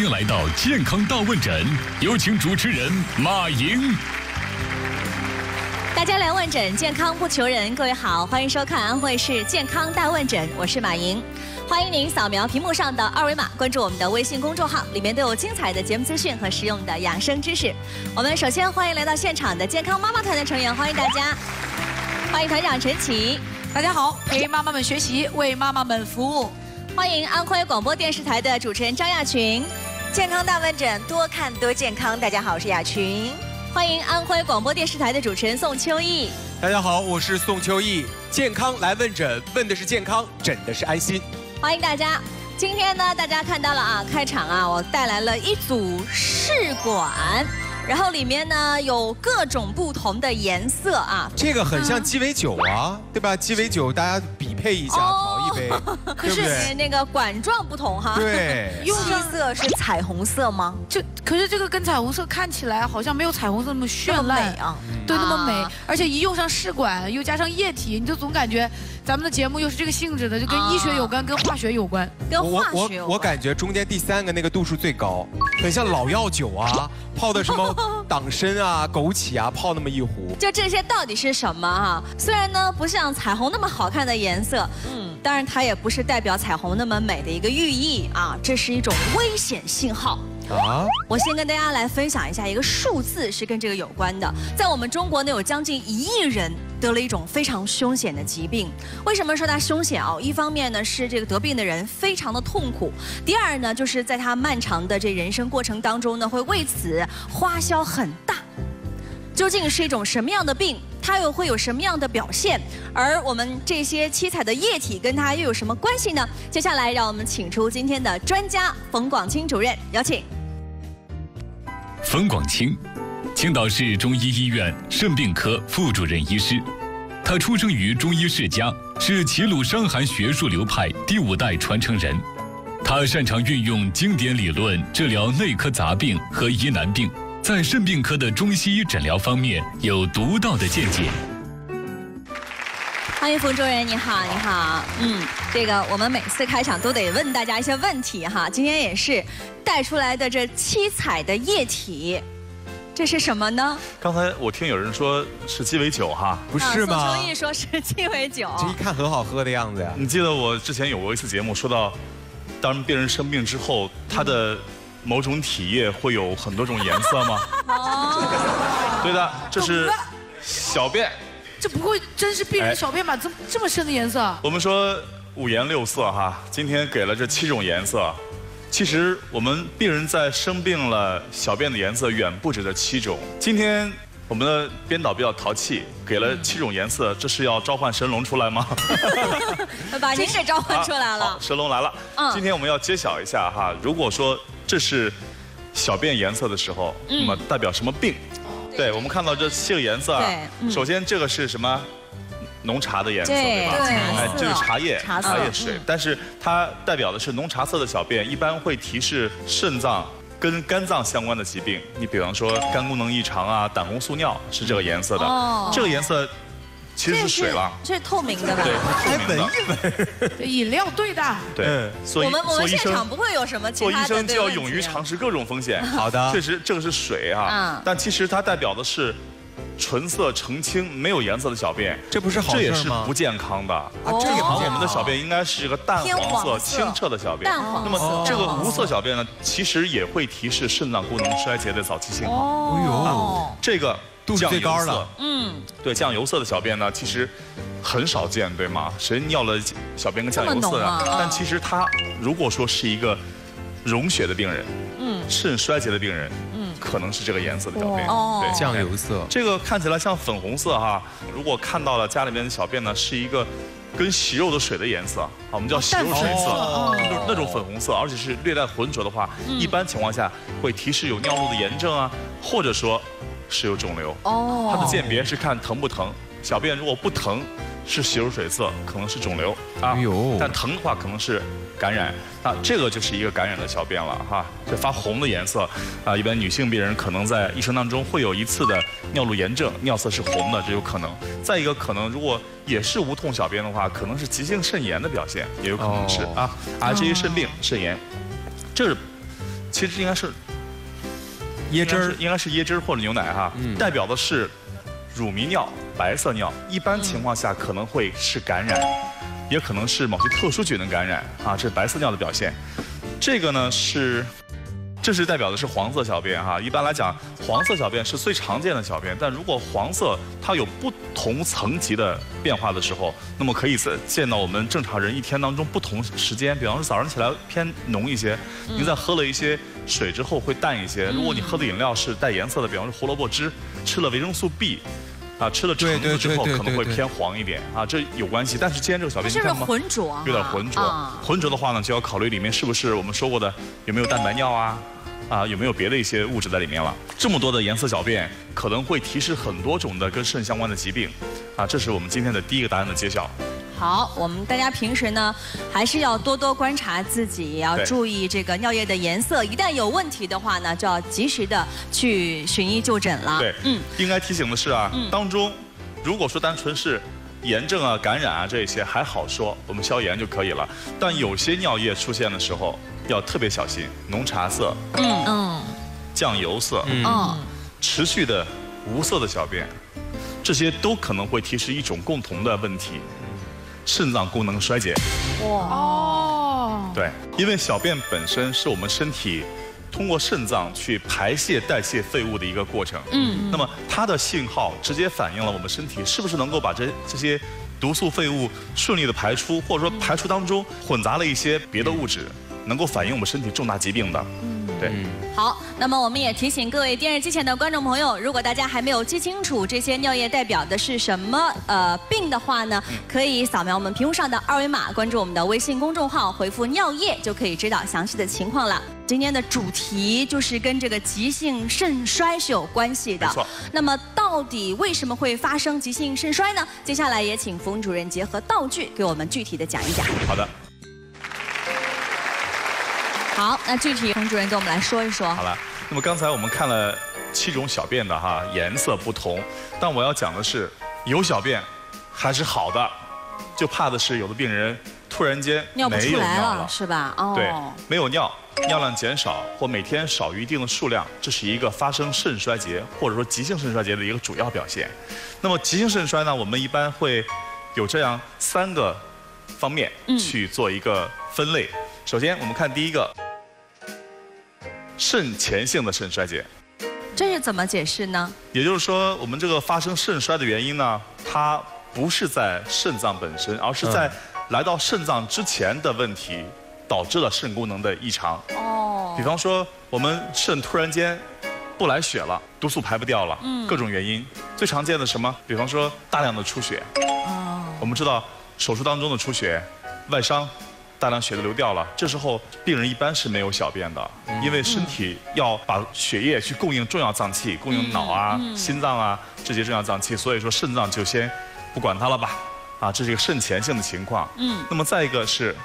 迎来到健康大问诊，有请主持人马莹。 大家来问诊，健康不求人。各位好，欢迎收看安徽市健康大问诊，我是马莹。欢迎您扫描屏幕上的二维码，关注我们的微信公众号，里面都有精彩的节目资讯和实用的养生知识。我们首先欢迎来到现场的健康妈妈团的成员，欢迎大家。欢迎团长陈琦。 大家好，陪妈妈们学习，为妈妈们服务。 欢迎安徽广播电视台的主持人张亚群。 健康大问诊，多看多健康。大家好，我是亚群。 欢迎安徽广播电视台的主持人宋秋意。 大家好，我是宋秋意。健康来问诊，问的是健康，诊的是安心。 欢迎大家。今天呢，大家看到了啊，开场啊，我带来了一组试管。然后里面呢有各种不同的颜色啊， 这个很像鸡尾酒啊，对吧？鸡尾酒大家比配一下，调一杯， 可是那个管状不同哈。 对， 用气色是彩虹色吗？ 可是这个跟彩虹色看起来好像没有彩虹色那么绚烂啊， 对，那么美，而且一用上试管又加上液体，你就总感觉咱们的节目又是这个性质的，就跟医学有关，跟化学有关， 跟化学有关。 我感觉中间第三个那个度数最高，很像老药酒啊，泡的什么党参啊、枸杞啊，泡那么一壶。 就这些到底是什么哈？虽然呢不像彩虹那么好看的颜色，当然它也不是代表彩虹那么美的一个寓意啊，这是一种危险信号。我先跟大家来分享一下一个数字，是跟这个有关的。在我们中国呢，有将近1亿人得了一种非常凶险的疾病。为什么说它凶险啊？一方面呢是这个得病的人非常的痛苦，第二呢就是在他漫长的这人生过程当中呢，会为此花销很大。究竟是一种什么样的病？它又会有什么样的表现？而我们这些七彩的液体跟它又有什么关系呢？接下来让我们请出今天的专家冯广清主任，有请。 冯广清，青岛市中医医院肾病科副主任医师。他出生于中医世家，是齐鲁伤寒学术流派第5代传承人。他擅长运用经典理论治疗内科杂病和疑难病，在肾病科的中西医诊疗方面有独到的见解。 欢迎冯主任，你好，你好。这个我们每次开场都得问大家一些问题哈，今天也是带出来的这7彩的液体，这是什么呢？ 刚才我听有人说是鸡尾酒哈， 不是吗？ 宋秋意说是鸡尾酒， 这一看很好喝的样子呀。 你记得我之前有过一次节目说到，当病人生病之后，他的某种体液会有很多种颜色吗？对的，这是小便。 这不会真是病人小便吧？这么深的颜色？ 我们说5颜6色哈，今天给了这7种颜色。其实我们病人在生病了，小便的颜色远不止这7种。今天我们的编导比较淘气，给了7种颜色，这是要召唤神龙出来吗？ 把您给召唤出来了。 神龙来了。今天我们要揭晓一下哈，如果说这是小便颜色的时候，那么代表什么病？对，我们看到这7个颜色啊，首先这个是什么？浓茶的颜色，对吧？哎，这是茶叶水，但是它代表的是浓茶色的小便，一般会提示肾脏跟肝脏相关的疾病。你比方说肝功能异常啊、胆红素尿是这个颜色的。这个颜色其实是水了， 这是透明的吧？ 对，还闻一闻。饮料对的。 对，所以我们现场不会有什么其他的。 做医生就要勇于尝试各种风险。 好的， 确实这个是水啊，但其实它代表的是纯色澄清没有颜色的小便， 这不是好事吗？ 这也是不健康的啊。正常我们的小便应该是一个淡黄色、清澈的小便。 淡黄。 那么这个无色小便呢，其实也会提示肾脏功能衰竭的早期信号。 哦， 这个度数最高了。 对，酱油色的小便呢，其实很少见，对吗？谁尿了小便跟酱油色的？但其实它如果说是一个溶血的病人，肾衰竭的病人，可能是这个颜色的小便。对， 酱油色。 这个看起来像粉红色哈，如果看到了家里面的小便呢，是一个跟息肉的水的颜色，我们叫息肉水色，那种粉红色，而且是略带浑浊的话，一般情况下会提示有尿路的炎症啊，或者说是有肿瘤。它的鉴别是看疼不疼，小便如果不疼，是息肉水色，可能是肿瘤啊。但疼的话，可能是感染。这个就是一个感染的小便了哈。这发红的颜色啊，一般女性病人可能在一生当中会有1次的尿路炎症，尿色是红的，这有可能。再一个可能，如果也是无痛小便的话，可能是急性肾炎的表现，也有可能是啊。这些肾病、肾炎，这是其实应该是椰汁儿， 应该是椰汁儿或者牛奶哈，代表的是乳糜尿、白色尿。一般情况下可能会是感染，也可能是某些特殊菌的感染啊，这是白色尿的表现。这个呢这是代表的是黄色小便哈。一般来讲，黄色小便是最常见的小便，但如果黄色它有不同层级的变化的时候，那么可以见到我们正常人一天当中不同时间，比方说早上起来偏浓一些，您在喝了一些水之后会淡一些。如果你喝的饮料是带颜色的，比方说胡萝卜汁，吃了维生素 B。啊，吃了橙子之后可能会偏黄一点啊，这有关系。但是今天这个小便是不是浑浊啊？ 有点浑浊。浑浊的话呢，就要考虑里面是不是我们说过的有没有蛋白尿啊，有没有别的一些物质在里面了。这么多的颜色小便可能会提示很多种的跟肾相关的疾病，啊，这是我们今天的第一个答案的揭晓。 好，我们大家平时呢还是要多多观察自己，也要注意这个尿液的颜色。一旦有问题的话呢，就要及时的去寻医就诊了。 对，应该提醒的是啊，当中如果说单纯是炎症啊、感染啊这些还好说，我们消炎就可以了。但有些尿液出现的时候要特别小心，浓茶色、酱油色、持续的无色的小便，这些都可能会提示一种共同的问题。肾脏功能衰竭。哇！对，因为小便本身是我们身体通过肾脏去排泄、代谢废物的一个过程。那么它的信号直接反映了我们身体是不是能够把这些毒素废物顺利的排出，或者说排出当中混杂了一些别的物质，能够反映我们身体重大疾病的。对。 好，那么我们也提醒各位电视机前的观众朋友，如果大家还没有记清楚这些尿液代表的是什么病的话呢，可以扫描我们屏幕上的二维码，关注我们的微信公众号，回复尿液就可以知道详细的情况了。今天的主题就是跟这个急性肾衰是有关系的。 没错。 那么到底为什么会发生急性肾衰呢？接下来也请冯主任结合道具给我们具体的讲一讲。 好的。 好，那具体冯主任跟我们来说一说。 好了，那么刚才我们看了7种小便的哈，颜色不同，但我要讲的是，有小便还是好的，就怕的是有的病人突然间尿不出来了， 是吧？哦， 对，没有尿，尿量减少或每天少于一定的数量，这是一个发生肾衰竭或者说急性肾衰竭的一个主要表现。那么急性肾衰呢，我们一般会有这样3个方面去做一个分类。首先，我们看第一个。肾前性的肾衰竭， 这是怎么解释呢？ 也就是说，我们这个发生肾衰的原因呢，它不是在肾脏本身，而是在来到肾脏之前的问题，导致了肾功能的异常。比方说，我们肾突然间不来血了，毒素排不掉了，各种原因。最常见的什么？比方说大量的出血。我们知道手术当中的出血，外伤。大量血都流掉了，这时候病人一般是没有小便的，因为身体要把血液去供应重要脏器，供应脑啊、心脏啊这些重要脏器，所以说肾脏就先不管它了吧，这是一个肾前性的情况。那么再一个是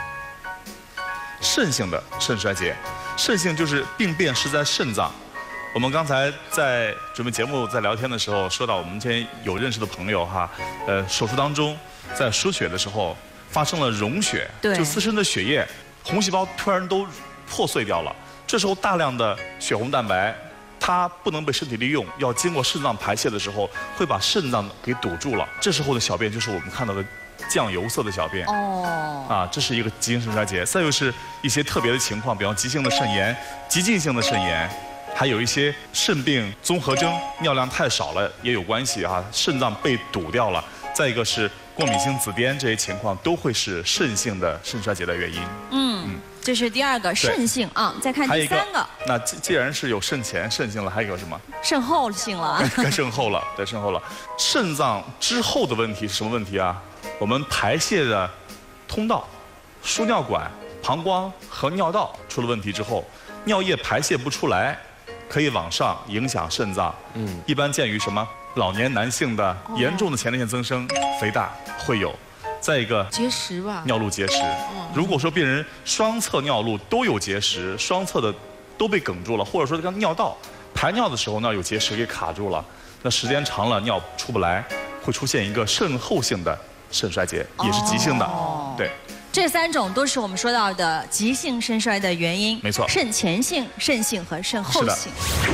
肾性的肾衰竭，肾性就是病变是在肾脏。我们刚才在准备节目在聊天的时候说到，我们今天有认识的朋友哈，手术当中在输血的时候。发生了溶血，就自身的血液红细胞突然都破碎掉了。这时候大量的血红蛋白，它不能被身体利用，要经过肾脏排泄的时候，会把肾脏给堵住了。这时候的小便就是我们看到的酱油色的小便。这是一个急性肾衰竭。再就是一些特别的情况，比方急性的肾炎、急进性的肾炎，还有一些肾病综合征，尿量太少了也有关系啊，肾脏被堵掉了。再一个是过敏性紫癜，这些情况都会是肾性的肾衰竭的原因。 这是第2个肾性啊。再看第3个。 那既然是有肾前肾性了，还有一个什么？ 肾后性了。 该肾后了，对，肾后了。肾脏之后的问题是什么问题啊？我们排泄的通道、输尿管、膀胱和尿道出了问题之后，尿液排泄不出来，可以往上影响肾脏。一般见于什么？老年男性的严重的前列腺增生、肥大会有，再一个结石吧， 尿路结石。如果说病人双侧尿路都有结石，双侧的都被哽住了，或者说这个尿道排尿的时候呢有结石给卡住了，那时间长了尿出不来，会出现一个肾后性的肾衰竭，也是急性的。对。 这3种都是我们说到的急性肾衰的原因。 没错， 肾前性、肾性和肾后性。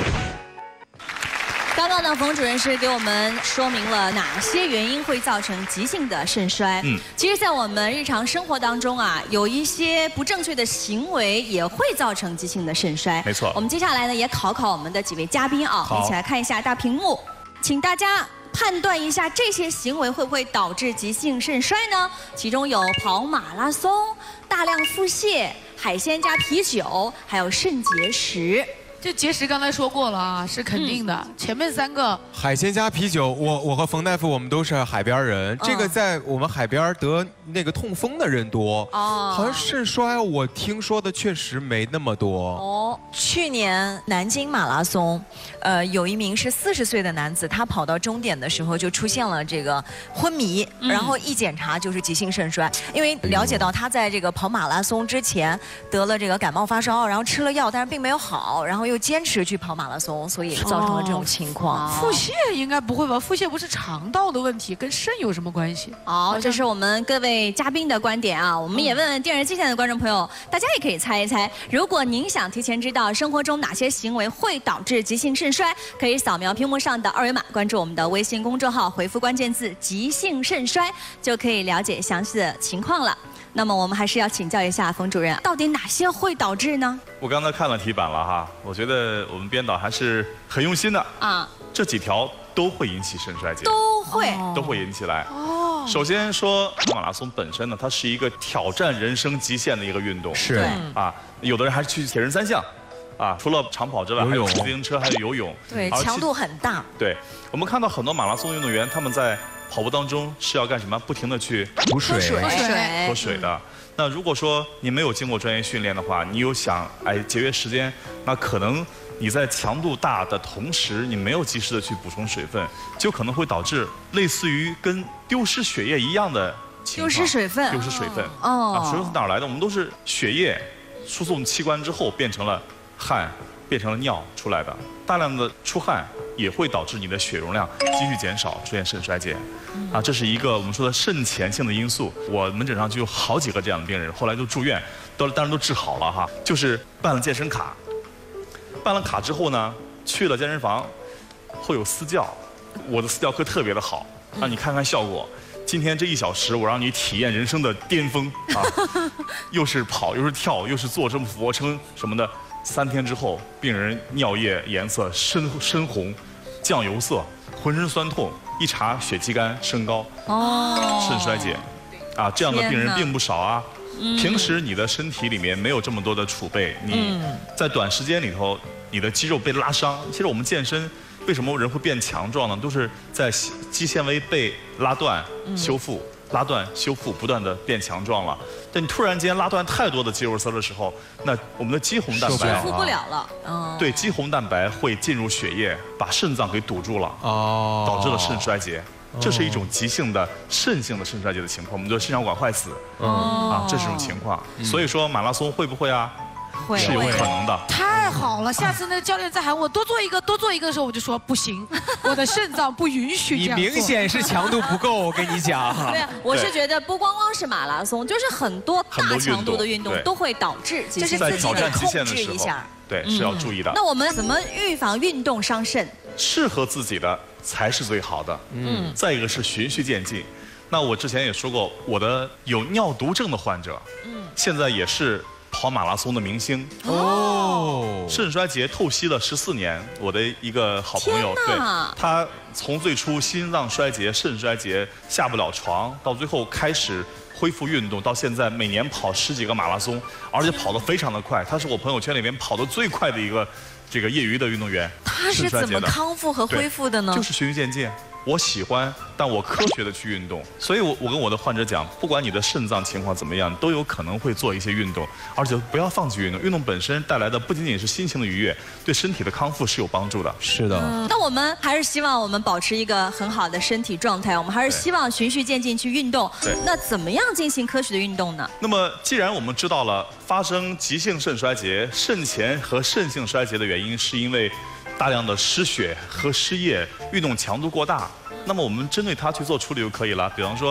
刚刚呢，冯主任是给我们说明了哪些原因会造成急性的肾衰。其实，在我们日常生活当中啊，有一些不正确的行为也会造成急性的肾衰。 没错。 我们接下来呢，也考考我们的几位嘉宾啊，一起来看一下大屏幕，请大家判断一下这些行为会不会导致急性肾衰呢？其中有跑马拉松、大量腹泻、海鲜加啤酒，还有肾结石。 就结石刚才说过了啊，是肯定的。前面3个海鲜加啤酒，我和冯大夫我们都是海边人，这个在我们海边得那个痛风的人多。好像肾衰我听说的确实没那么多。 去年南京马拉松，有一名是40岁的男子，他跑到终点的时候就出现了这个昏迷，然后一检查就是急性肾衰。因为了解到他在这个跑马拉松之前得了这个感冒发烧，然后吃了药，但是并没有好，然后又坚持去跑马拉松，所以造成了这种情况。 腹泻应该不会吧？腹泻不是肠道的问题，跟肾有什么关系？ 好，这是我们各位嘉宾的观点啊。我们也问问电视机前的观众朋友，大家也可以猜一猜，如果您想提前知道生活中哪些行为会导致急性肾衰，可以扫描屏幕上的2维码，关注我们的微信公众号，回复关键字“急性肾衰”，就可以了解详细的情况了。那么我们还是要请教一下冯主任，到底哪些会导致呢？ 我刚才看了题板了哈，我觉得我们编导还是很用心的啊。这几条都会引起肾衰竭，都会引起来。首先说马拉松本身呢，它是一个挑战人生极限的一个运动。 是啊，有的人还是去铁人3项。啊，除了长跑之外，还有骑自行车，还有游泳。 对，强度很大。 对，我们看到很多马拉松运动员，他们在跑步当中是要干什么？不停的去补水、 喝水的。那如果说你没有经过专业训练的话，你有想节约时间，那可能你在强度大的同时，你没有及时的去补充水分，就可能会导致类似于跟丢失血液一样的情况。 丢失水分。 丢失水分。啊，水分是哪儿来的？我们都是血液输送器官之后变成了汗，变成了尿出来的。大量的出汗也会导致你的血容量继续减少，出现肾衰竭。啊，这是一个我们说的肾前性的因素。我门诊上就有好几个这样的病人，后来都住院，当然都治好了哈。就是办了健身卡，办了卡之后呢，去了健身房，会有私教。我的私教课特别的好，让你看看效果。今天这1小时，我让你体验人生的巅峰啊！又是跑，又是跳，又是做这么俯卧撑什么的。3天之后，病人尿液颜色深红，酱油色，浑身酸痛，一查血肌酐升高，肾衰竭，啊，这样的病人并不少啊。平时你的身体里面没有这么多的储备，你在短时间里头，你的肌肉被拉伤。其实我们健身。为什么人会变强壮呢？都是在肌纤维被拉断、修复、拉断、修复，不断的变强壮了。但你突然间拉断太多的肌肉丝的时候，那我们的肌红蛋白修复不了了。 对，肌红蛋白会进入血液，把肾脏给堵住了，导致了肾衰竭。这是一种急性的肾性的肾衰竭的情况，我们叫肾小管坏死。啊，这是一种情况。所以说马拉松会不会啊？是有可能的。 太好了，下次那教练再喊我多做一个的时候，我就说不行，我的肾脏不允许这样做。 你明显是强度不够，我跟你讲。 对，我是觉得不光光是马拉松，就是很多大强度的运动都会导致， 就是自己得控制一下。 对，是要注意的。 那我们怎么预防运动伤肾？ 适合自己的才是最好的。再一个是循序渐进。那我之前也说过，我的有尿毒症的患者，现在也是跑马拉松的明星。肾衰竭透析了14年，我的一个好朋友，对，他从最初心脏衰竭、肾衰竭下不了床，到最后开始恢复运动，到现在每年跑10几个马拉松，而且跑得非常的快。他是我朋友圈里面跑得最快的一个这个业余的运动员。 他是怎么康复和恢复的呢？ 就是循序渐进。我喜欢，但我科学的去运动，所以我跟我的患者讲，不管你的肾脏情况怎么样，都有可能会做一些运动，而且不要放弃运动。运动本身带来的不仅仅是心情的愉悦，对身体的康复是有帮助的。 是的。 那我们还是希望我们保持一个很好的身体状态，我们还是希望循序渐进去运动。 对。 那怎么样进行科学的运动呢？ 那么既然我们知道了发生急性肾衰竭、肾前和肾性衰竭的原因是因为大量的失血和失液，运动强度过大。那么我们针对它去做处理就可以了。比方说，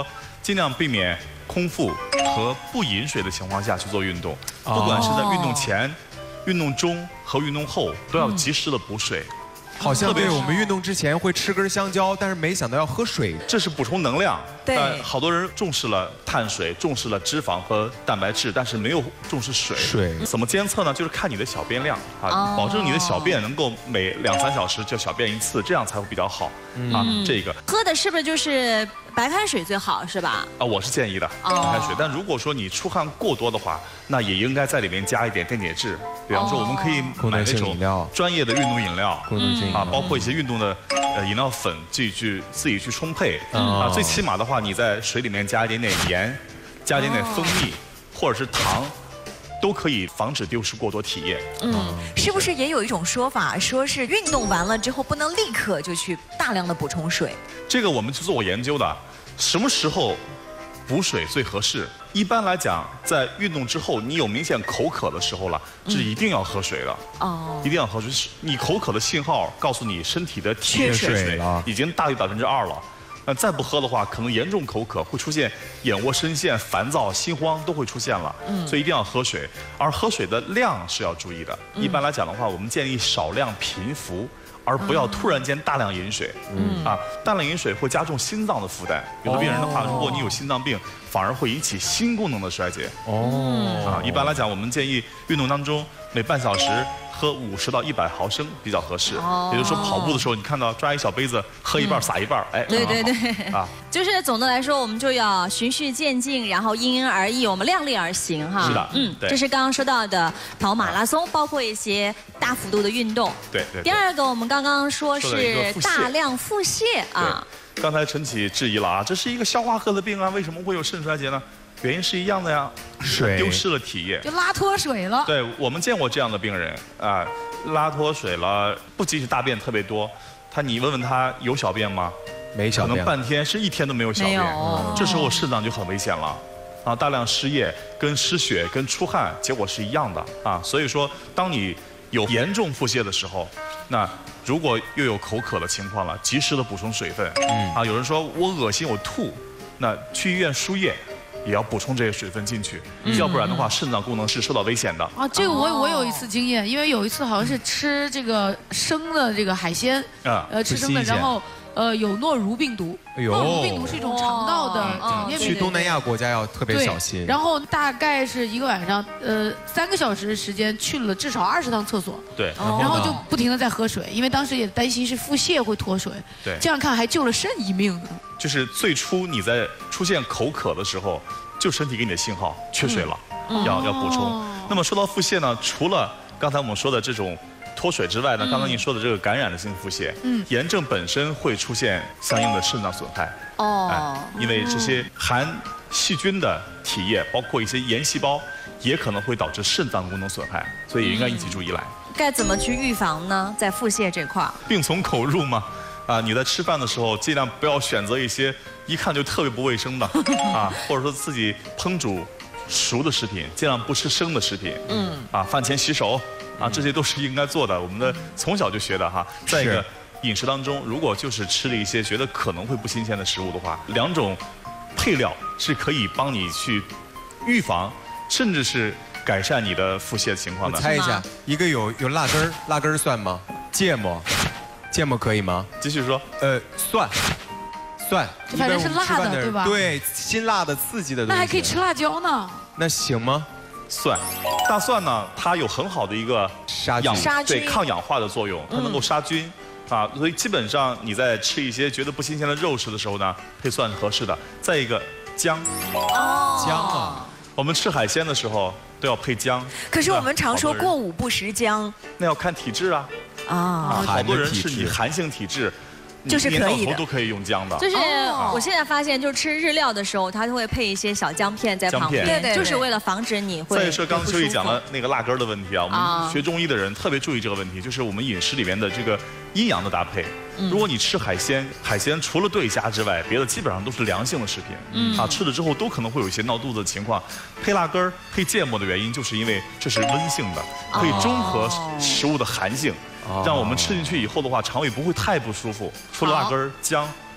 尽量避免空腹和不饮水的情况下去做运动，不管是在运动前、运动中和运动后，都要及时的补水。 好像对我们运动之前会吃根香蕉，但是没想到要喝水， 这是补充能量。 对， 但好多人重视了碳水，重视了脂肪和蛋白质，但是没有重视水。 水怎么监测呢？就是看你的小便量啊，保证你的小便能够每2、3小时就小便一次，这样才会比较好啊。这个喝的是不是就是白开水最好是吧？ 啊，我是建议的白开水。但如果说你出汗过多的话，那也应该在里面加一点电解质。比方说，我们可以买那种专业的运动饮料，包括一些运动的饮料粉，自己去冲配啊。最起码的话，你在水里面加一点点盐，加一点点蜂蜜或者是糖，都可以防止丢失过多体液。 是不是也有一种说法，说是运动完了之后不能立刻就去大量的补充水？ 这个我们是做过研究的，什么时候补水最合适？一般来讲，在运动之后，你有明显口渴的时候了，是一定要喝水的。一定要喝水。你口渴的信号告诉你身体的体液缺水已经大于2%了。那再不喝的话，可能严重口渴，会出现眼窝深陷、烦躁、心慌都会出现了。所以一定要喝水，而喝水的量是要注意的。一般来讲的话，我们建议少量频服。而不要突然间大量饮水，大量饮水会加重心脏的负担。有的病人的话，如果你有心脏病，反而会引起心功能的衰竭。一般来讲，我们建议运动当中每半小时喝50到100毫升比较合适。也就是说，跑步的时候，你看到抓一小杯子，喝一半撒一半，哎， 对，就是总的来说，我们就要循序渐进，然后因人而异，我们量力而行哈。 是的， 这是刚刚说到的跑马拉松，包括一些大幅度的运动。 对。 第二个，我们刚刚说是大量腹泻啊。 刚才陈启质疑了啊，这是一个消化科的病啊，为什么会有肾衰竭呢？原因是一样的呀， 水丢失了体液， 就拉脱水了。 对，我们见过这样的病人啊，拉脱水了，不仅是大便特别多，你问问他有小便吗？ 没小便， 可能半天是1天都没有小便，这时候肾脏就很危险了。大量失液、跟失血、跟出汗，结果是一样的啊。所以说，当你有严重腹泻的时候，那如果又有口渴的情况了，及时的补充水分。有人说我恶心我吐，那去医院输液。也要补充这些水分进去，要不然的话，肾脏功能是受到危险的。 啊，这个我有一次经验，因为有一次好像是吃这个生的这个海鲜，吃生的，然后有诺如病毒。诺如病毒是一种肠道的， 去东南亚国家要特别小心。 然后大概是1个晚上，3个小时的时间去了至少20趟厕所。 对。 然后就不停的在喝水，因为当时也担心是腹泻会脱水。 对。 这样看还救了肾一命呢。 就是最初你在出现口渴的时候，就身体给你的信号缺水了，要补充。那么说到腹泻呢，除了刚才我们说的这种脱水之外呢，刚刚您说的这个感染的性腹泻，炎症本身会出现相应的肾脏损害。因为这些含细菌的体液，包括一些炎细胞，也可能会导致肾脏功能损害，所以应该引起注意来。 该怎么去预防呢？在腹泻这块儿， 病从口入嘛。你在吃饭的时候，尽量不要选择一些一看就特别不卫生的或者说自己烹煮熟的食品，尽量不吃生的食品。饭前洗手这些都是应该做的，我们的从小就学的哈。再一个，饮食当中如果就是吃了一些觉得可能会不新鲜的食物的话，2种配料是可以帮你去预防，甚至是改善你的腹泻情况的。 我猜一下，一个有辣根儿，辣根儿算吗？芥末可以吗？ 继续说。 蒜， 反正是辣的，对吧？ 对，辛辣的、刺激的东西。 那还可以吃辣椒呢。 那行吗？ 大蒜呢，它有很好的一个抗氧化的作用，它能够杀菌所以基本上你在吃一些觉得不新鲜的肉食的时候呢，配蒜是合适的。再一个姜，我们吃海鲜的时候都要配姜。 可是我们常说过午不食姜， 那要看体质好多人是你寒性体质， 就是可以的， 年到头都可以用姜的。 就是我现在发现，就是吃日料的时候，它都会配一些小姜片在旁边， 对， 就是为了防止你会。 再说刚刚秋怡讲了那个辣根的问题我们学中医的人特别注意这个问题，就是我们饮食里面的这个阴阳的搭配。如果你吃海鲜除了对虾之外，别的基本上都是凉性的食品，吃了之后都可能会有一些闹肚子的情况。配辣根配芥末的原因，就是因为这是温性的，可以中和食物的寒性。让我们吃进去以后的话，肠胃不会太不舒服。除了辣根、姜、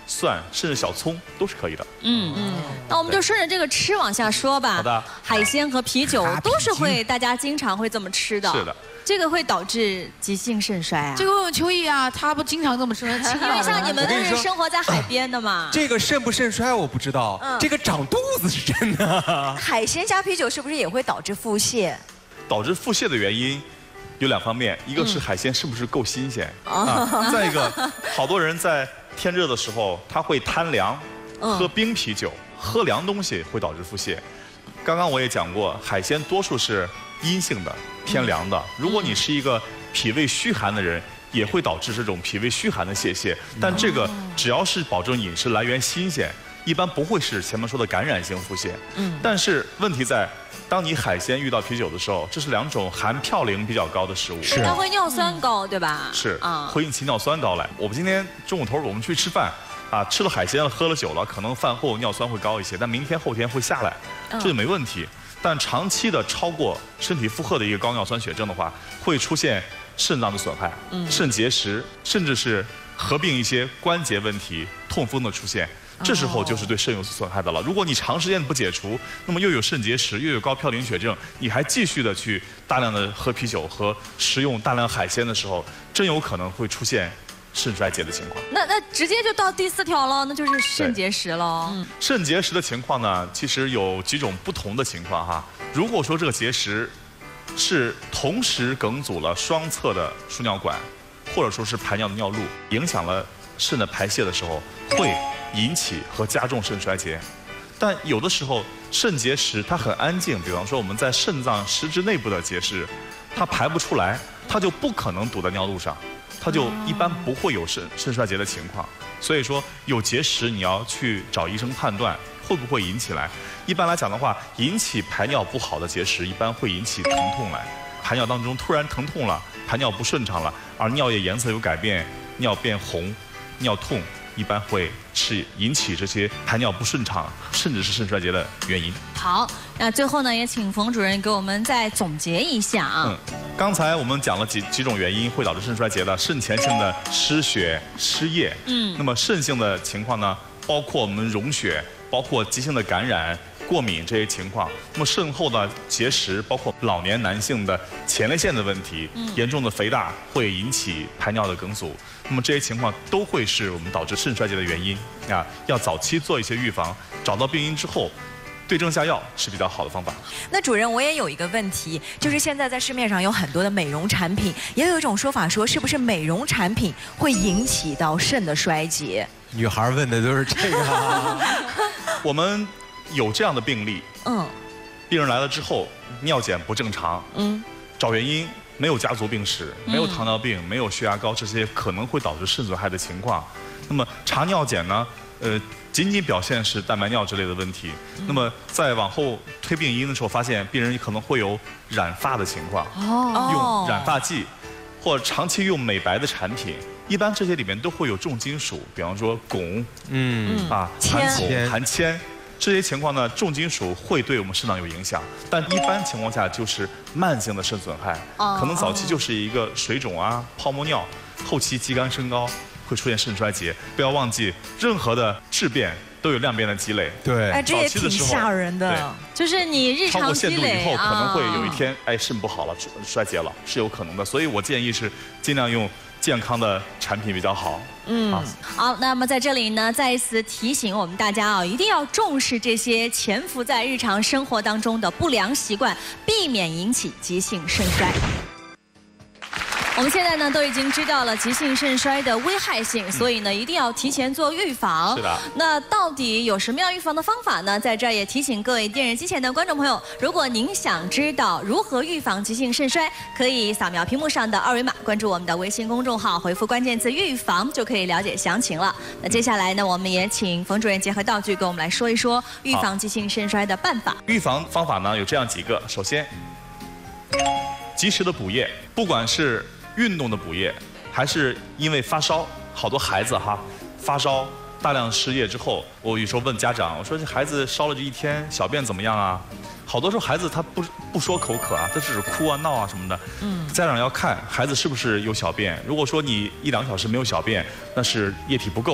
蒜，甚至小葱都是可以的。 那我们就顺着这个吃往下说吧。 好的。 海鲜和啤酒都是大家经常会这么吃的。 是的。 这个会导致急性肾衰啊？ 这个问问秋意啊，他不经常这么吃，因为像你们都是生活在海边的嘛。 这个肾不肾衰我不知道，这个长肚子是真的。 海鲜加啤酒是不是也会导致腹泻？ 导致腹泻的原因有2方面，一个是海鲜是不是够新鲜啊，再一个，好多人在天热的时候他会贪凉，喝冰啤酒，喝凉东西会导致腹泻。刚刚我也讲过，海鲜多数是阴性的。偏凉的，如果你是一个脾胃虚寒的人，也会导致这种脾胃虚寒的泄泻。但这个只要是保证饮食来源新鲜，一般不会是前面说的感染性腹泻。但是问题在，当你海鲜遇到啤酒的时候，这是2种含嘌呤比较高的食物， 它会尿酸高，对吧？ 是会引起尿酸高来。我们今天中午头我们去吃饭啊，吃了海鲜了，喝了酒了，可能饭后尿酸会高一些，但明天后天会下来，这就没问题。但长期的超过身体负荷的一个高尿酸血症的话，会出现肾脏的损害、肾结石，甚至是合并一些关节问题、痛风的出现。这时候就是对肾有损害的了。如果你长时间不解除，那么又有肾结石，又有高嘌呤血症，你还继续的去大量的喝啤酒和食用大量海鲜的时候，真有可能会出现肾衰竭的情况。 那直接就到第4条了，那就是肾结石了。 肾结石的情况呢，其实有几种不同的情况哈。如果说这个结石是同时梗阻了双侧的输尿管，或者说是排尿的尿路，影响了肾的排泄的时候，会引起和加重肾衰竭。但有的时候肾结石它很安静，比方说我们在肾脏实质内部的结石，它排不出来，它就不可能堵在尿路上，它就一般不会有肾衰竭的情况。所以说有结石你要去找医生判断会不会引起来。一般来讲的话，引起排尿不好的结石一般会引起疼痛来，排尿当中突然疼痛了，排尿不顺畅了，而尿液颜色有改变，尿变红，尿痛，一般会是引起这些排尿不顺畅，甚至是肾衰竭的原因。 好，那最后呢，也请冯主任给我们再总结一下啊。 刚才我们讲了几种原因会导致肾衰竭的，肾前性的失血、失液。那么肾性的情况呢，包括我们溶血，包括急性的感染、过敏这些情况。那么肾后的结石，包括老年男性的前列腺的问题，严重的肥大会引起排尿的梗阻。那么这些情况都会是我们导致肾衰竭的原因啊，要早期做一些预防，找到病因之后，对症下药是比较好的方法。 那主任，我也有一个问题，就是现在在市面上有很多的美容产品，也有一种说法说，是不是美容产品会引起到肾的衰竭？ 女孩问的都是这个。 我们有这样的病例，病人来了之后，尿检不正常，找原因，没有家族病史，没有糖尿病，没有血压高，这些可能会导致肾损害的情况。那么查尿检呢，仅仅表现是蛋白尿之类的问题。那么在往后推病因的时候，发现病人可能会有染发的情况，用染发剂，或者长期用美白的产品。一般这些里面都会有重金属，比方说汞，含汞、含铅，这些情况呢，重金属会对我们肾脏有影响，但一般情况下就是慢性的肾损害，可能早期就是一个水肿啊、泡沫尿，后期肌酐升高会出现肾衰竭。不要忘记，任何的质变都有量变的积累。 对， 哎，这也挺吓人的。 就是你日常积累超过限度以后，可能会有一天，肾不好了，衰竭了，是有可能的。所以我建议是尽量用健康的产品比较好。 好，那么在这里呢，再一次提醒我们大家啊，一定要重视这些潜伏在日常生活当中的不良习惯，避免引起急性肾衰。我们现在呢都已经知道了急性肾衰的危害性，所以呢一定要提前做预防。 是的。 那到底有什么样预防的方法呢？在这儿也提醒各位电视机前的观众朋友，如果您想知道如何预防急性肾衰，可以扫描屏幕上的2维码，关注我们的微信公众号，回复关键字“预防”就可以了解详情了。那接下来呢，我们也请冯主任结合道具跟我们来说一说预防急性肾衰的办法。 预防方法呢有这样几个，首先，及时的补液，不管是运动的补液，还是因为发烧，好多孩子发烧大量失液之后，我有时候问家长，我说这孩子烧了这一天，小便怎么样啊？好多时候孩子他不说口渴啊，他只是哭啊闹啊什么的。家长要看孩子是不是有小便，如果说你1-2小时没有小便，那是液体不够，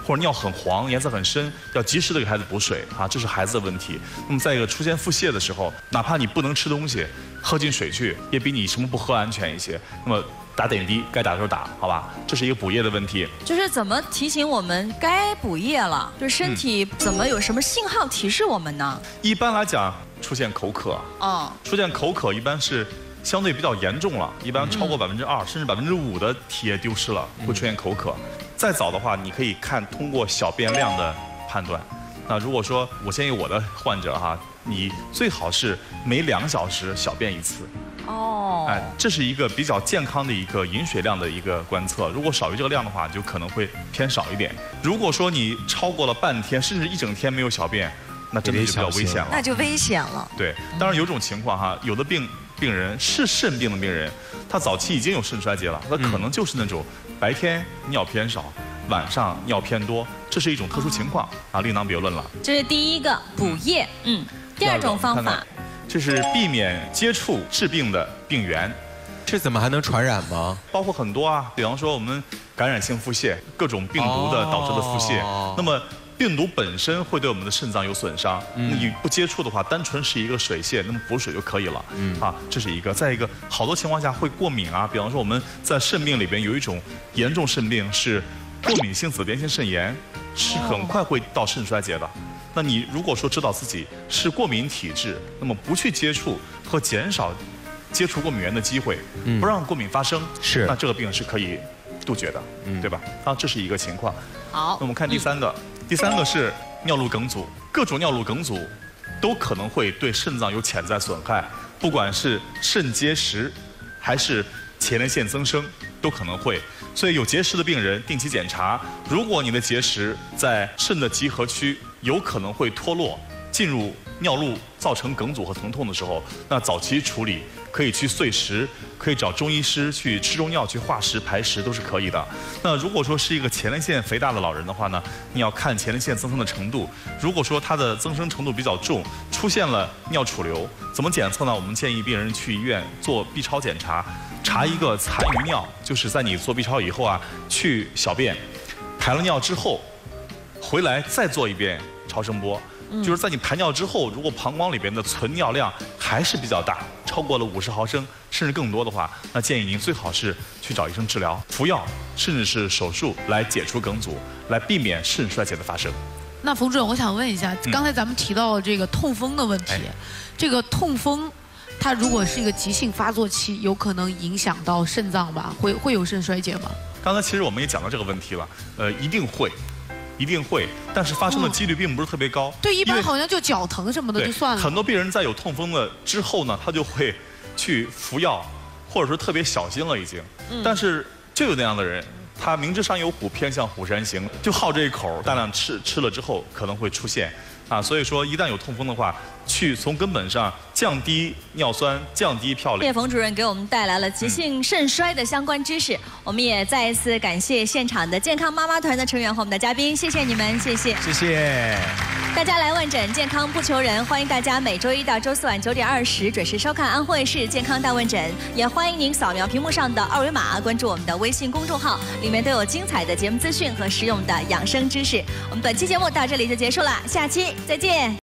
或者尿很黄、颜色很深，要及时的给孩子补水啊，这是孩子的问题。那么再一个，出现腹泻的时候，哪怕你不能吃东西，喝进水去，也比你什么不喝安全一些。那么打点滴，该打的时候打，好吧？这是一个补液的问题。 就是怎么提醒我们该补液了？就是身体怎么有什么信号提示我们呢？ 一般来讲，出现口渴，出现口渴一般是相对比较严重了，一般超过2%甚至5%的体液丢失了，会出现口渴。再早的话，你可以通过小便量的判断。那如果说我建议我的患者哈，你最好是每2小时小便一次。这是一个比较健康的一个饮水量的一个观测。如果少于这个量的话，就可能会偏少一点。如果说你超过了半天，甚至一整天没有小便，那真的就比较危险了。 那就危险了。 对，当然有种情况哈，有的病人是肾病的病人，他早期已经有肾衰竭了，他可能就是那种白天尿偏少，晚上尿偏多，这是一种特殊情况啊，另当别论了。 这是第一个补液，第二种方法， 这是避免接触致病的病源。 这怎么还能传染吗？ 包括很多啊，比方说我们感染性腹泻，各种病毒的导致的腹泻，那么病毒本身会对我们的肾脏有损伤，你不接触的话，单纯是一个水泻，那么补水就可以了。这是一个。再一个，好多情况下会过敏啊，比方说我们在肾病里边有一种严重肾病是过敏性紫癜性肾炎，是很快会到肾衰竭的。那你如果说知道自己是过敏体质，那么不去接触和减少接触过敏源的机会，不让过敏发生，那这个病是可以杜绝的，对吧？这是一个情况。 好， 那我们看第三个，第三个是尿路梗阻，各种尿路梗阻都可能会对肾脏有潜在损害，不管是肾结石还是前列腺增生都可能会。所以有结石的病人定期检查，如果你的结石在肾的集合区有可能会脱落进入尿路，造成梗阻和疼痛的时候，那早期处理可以去碎石，可以找中医师去吃中药去化石排石都是可以的。那如果说是一个前列腺肥大的老人的话呢，你要看前列腺增生的程度。如果说它的增生程度比较重，出现了尿储留，怎么检测呢？我们建议病人去医院做 B 超检查，查一个残余尿，就是在你做 B 超以后啊，去小便，排了尿之后，回来再做一遍超声波。就是在你排尿之后，如果膀胱里边的存尿量还是比较大，超过了50毫升甚至更多的话，那建议您最好是去找医生治疗，服药甚至是手术来解除梗阻，来避免肾衰竭的发生。 那冯主任，我想问一下，刚才咱们提到这个痛风的问题，这个痛风它如果是一个急性发作期，有可能影响到肾脏吧？会有肾衰竭吗？ 刚才其实我们也讲到这个问题了，一定会，但是发生的几率并不是特别高。 对，一般好像就脚疼什么的就算了。 很多病人在有痛风了之后呢，他就会去服药，或者说特别小心了已经。但是就有那样的人，他明知山有虎，偏向虎山行，就好这一口，大量吃了之后可能会出现。所以说一旦有痛风的话，去从根本上降低尿酸，降低嘌呤。 谢谢冯主任给我们带来了急性肾衰的相关知识。我们也再一次感谢现场的健康妈妈团的成员和我们的嘉宾，谢谢你们，谢谢。 谢谢。 大家来问诊，健康不求人，欢迎大家每周一到周四晚9点20准时收看安徽市健康大问诊，也欢迎您扫描屏幕上的2维码，关注我们的微信公众号，里面都有精彩的节目资讯和实用的养生知识。我们本期节目到这里就结束了，下期再见。